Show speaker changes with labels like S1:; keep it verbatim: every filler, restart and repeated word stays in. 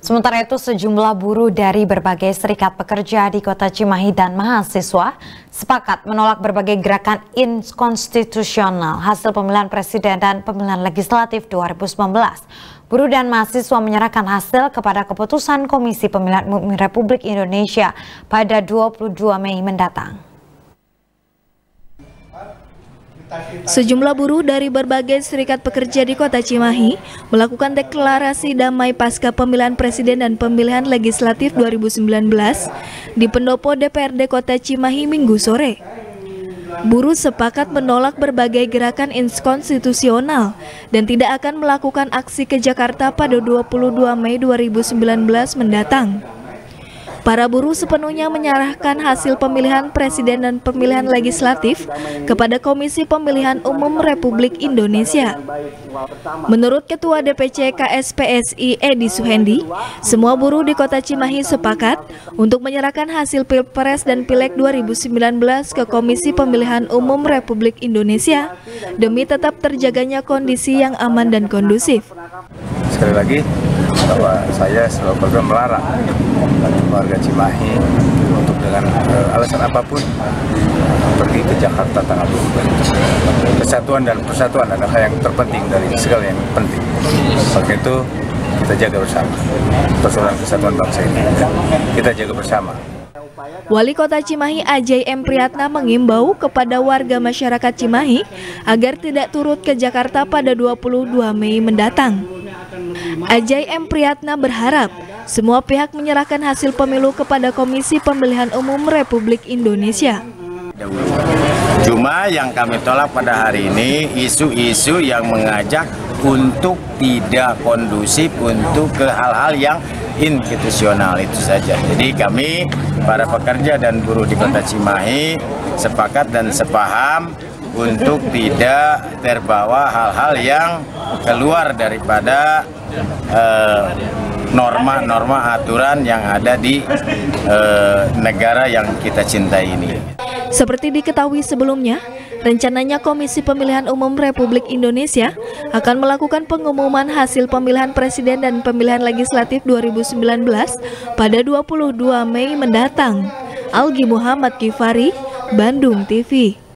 S1: Sementara itu, sejumlah buruh dari berbagai serikat pekerja di Kota Cimahi dan mahasiswa sepakat menolak berbagai gerakan inkonstitusional hasil pemilihan presiden dan pemilihan legislatif dua ribu sembilan belas. Buruh dan mahasiswa menyerahkan hasil kepada keputusan Komisi Pemilihan Umum Republik Indonesia pada dua puluh dua Mei mendatang.
S2: Sejumlah buruh dari berbagai serikat pekerja di Kota Cimahi melakukan deklarasi damai pasca pemilihan presiden dan pemilihan legislatif dua ribu sembilan belas di pendopo D P R D Kota Cimahi Minggu sore. Buruh sepakat menolak berbagai gerakan inkonstitusional dan tidak akan melakukan aksi ke Jakarta pada dua puluh dua Mei dua ribu sembilan belas mendatang. Para buruh sepenuhnya menyerahkan hasil pemilihan presiden dan pemilihan legislatif kepada Komisi Pemilihan Umum Republik Indonesia. Menurut Ketua D P C K S P S I Edi Suhendi, semua buruh di Kota Cimahi sepakat untuk menyerahkan hasil Pilpres dan Pileg dua ribu sembilan belas ke Komisi Pemilihan Umum Republik Indonesia demi tetap terjaganya kondisi yang aman dan kondusif.
S3: Sekali lagi bahwa saya selalu program melarang warga Cimahi untuk dengan uh, alasan apapun pergi ke Jakarta tanggal dua puluh dua. Kesatuan dan persatuan adalah hal yang terpenting dari segala yang penting. Maka itu kita jaga bersama persatuan kesatuan bangsa ini. Kita jaga bersama.
S2: Wali Kota Cimahi Ajay M. Priyatna mengimbau kepada warga masyarakat Cimahi agar tidak turut ke Jakarta pada dua puluh dua Mei mendatang. Ajay M. Priyatna berharap semua pihak menyerahkan hasil pemilu kepada Komisi Pemilihan Umum Republik Indonesia.
S4: Cuma yang kami tolak pada hari ini isu-isu yang mengajak untuk tidak kondusif untuk ke hal-hal yang institusional itu saja. Jadi kami para pekerja dan buruh di Kota Cimahi sepakat dan sepaham untuk tidak terbawa hal-hal yang keluar daripada norma-norma uh, aturan yang ada di uh, negara yang kita cintai ini.
S2: Seperti diketahui sebelumnya, rencananya Komisi Pemilihan Umum Republik Indonesia akan melakukan pengumuman hasil pemilihan presiden dan pemilihan legislatif dua ribu sembilan belas pada dua puluh dua Mei mendatang. Algi Muhammad Kifari, Bandung T V.